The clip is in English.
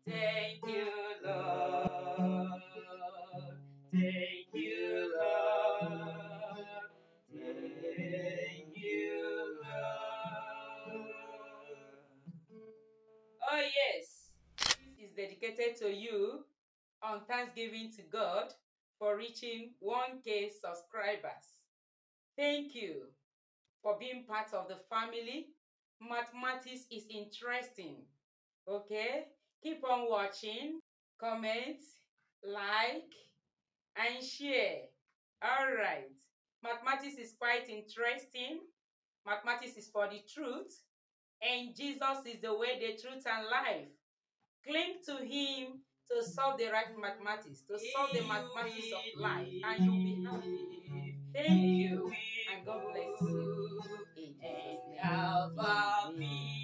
Thank you, Lord. Thank you, Lord. Thank you, Lord. Oh, yes. This is dedicated to you on Thanksgiving to God for reaching 1K subscribers. Thank you for being part of the family. Mathematics is interesting. Okay? Keep on watching, comment, like, and share. All right. Mathematics is quite interesting. Mathematics is for the truth. And Jesus is the way, the truth, and life. Cling to him to solve the right mathematics, to solve the mathematics of life, and you'll be happy. Thank you, and God bless you. In Jesus' name.